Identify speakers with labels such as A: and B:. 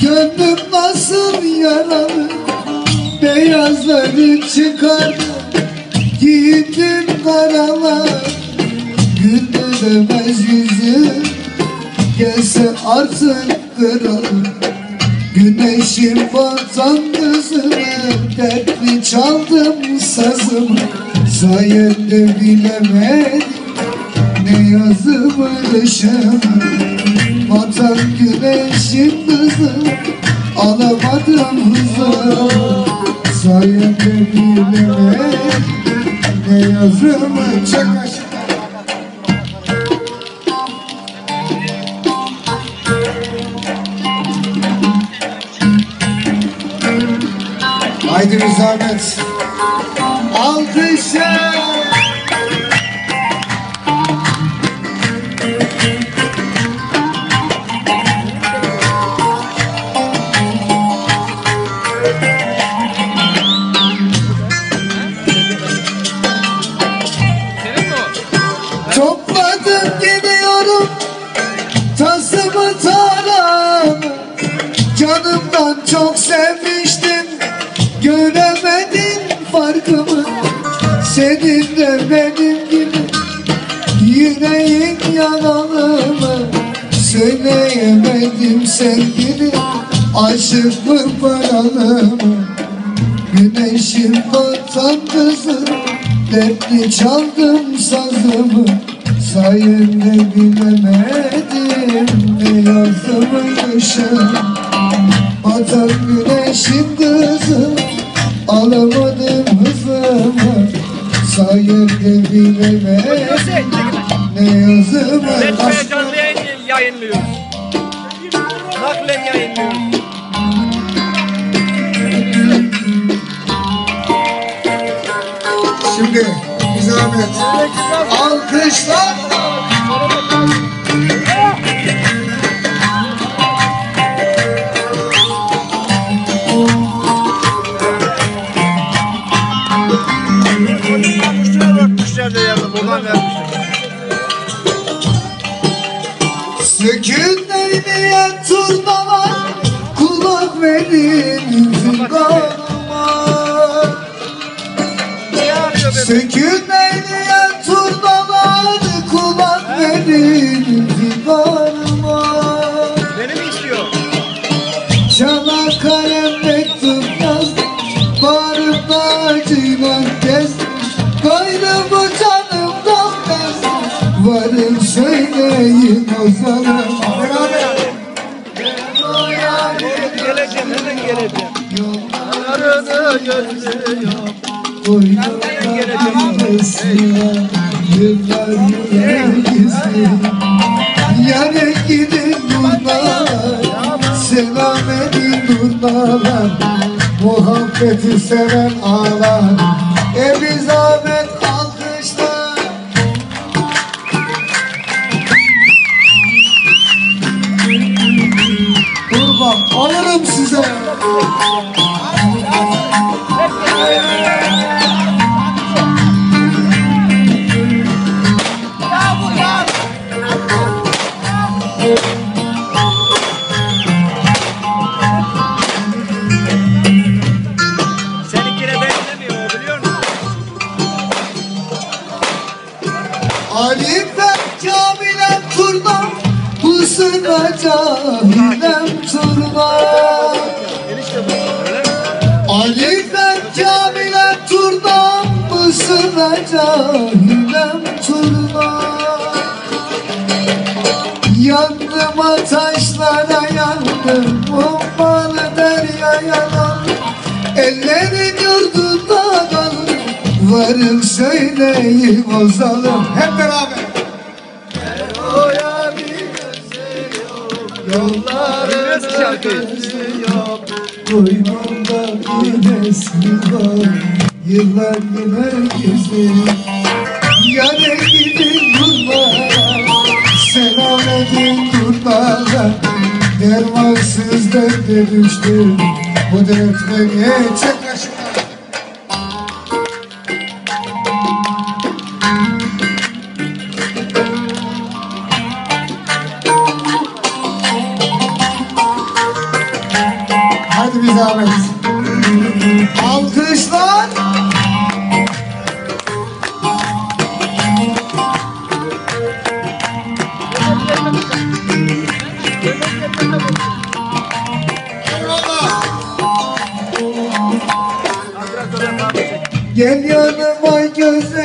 A: Gönlüm nasıl yaralı, beyazları çıkardı, giydim karalar. Güldüremez yüzüm, gelse artık kralım. Güneşim batan gözüme, dertli çaldım sazımı. Sayende bilemedim ne yazılmışım. Batan güneşin kızı, alamadım hızımı. Sayende bilemedim ne yazılmışım. Çek aşağı. Haydi bir zahmet. Alkışlar. Topladım gidiyorum tasımı taramı. Canımdan çok sevmiştim, göremedin farkımı. Senin de benim gibi yüreğin yaralı. Söyleyemedim sevgili, aşık mı paralı mı? Güneşim batan kızım, dertli çaldım sazımı. Sayende bilemedim ne yazılmışım. Batan güneşin kızı, alamadım hızımı. Sayende bilemedim ne yazılmışım.
B: Netflix'e canlı yayınlıyoruz. Naklen yayınlıyoruz.
A: Şimdi bir zahmet. Alkışlar. Sökün eyleyen turnalar, kulak verin zindanıma. Sökün eyleyen turnalar, kulak verin zindanıma.
B: Beni mi istiyor?
A: Çana kalem mektup yazdım, bağrımda acıyla gezdim. Gayrımı canımdan bezdim, varın söyleyin o zaman.
B: Geleceğim, hemen geleceğim. Yollarını gözlüyorum.
A: Boynumda geleceğim. Yıllar yıllar gizli. Yâre gidin nurlar, selam edin nurlar. Muhabbeti seven ağlar. Bir zahmet alkışlar. Kurban alırım size.
B: Seninkine benzemiyor, biliyor musun?
A: Alim ben Kamilem turna, bu sıra cahilem turna. Alim ben Kamilem turna, bu sıra cahilem turna. Yandım ataşlara yandım, bombalı derya yanan. Ellerin yurdunda kalır, varın söyleyin o zalim. Hep beraber. Eroya bir gözü yok, yollarına gözü yok. Boynumda iğnesi var, yıllar yine gizli. Yâre gidin nurlara, selam edin nurlara. Dermansız derde düştüm, bu dert beni çek aşağı. Hadi bir zahmet. Alkışlar. Gel yanıma güzel